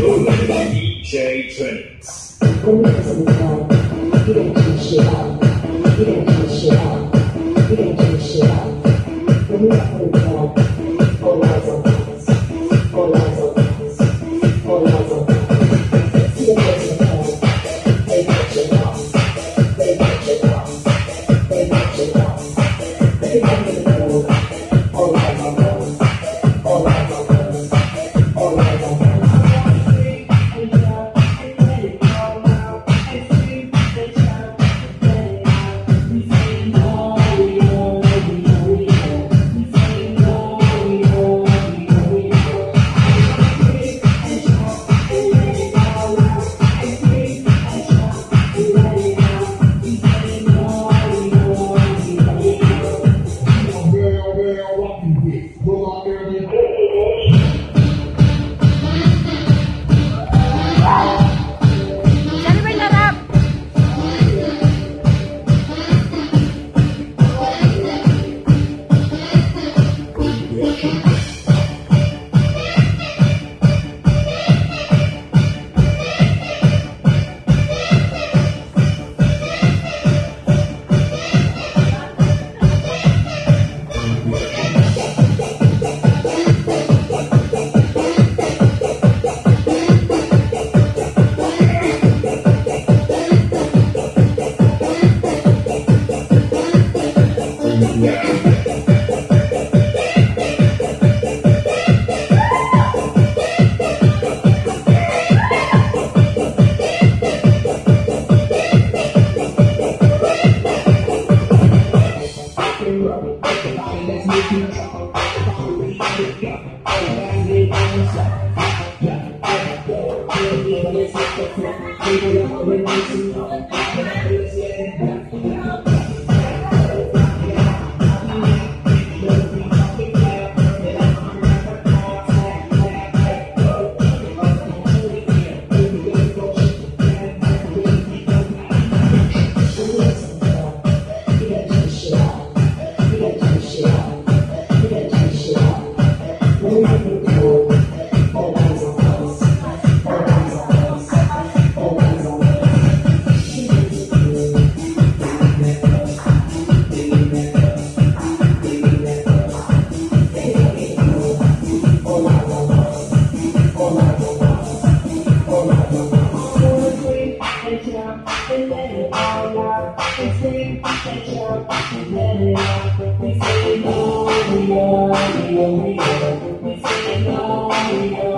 DJ Trainings。 公园怎么样？一点城市啊，一点城市啊，一点城市啊，公园怎么样？过来走，过来走，过来走，这个怎么样？被他知道，被他知道，被他知道，被他知道，过来走，过来走，过来走。 We say no,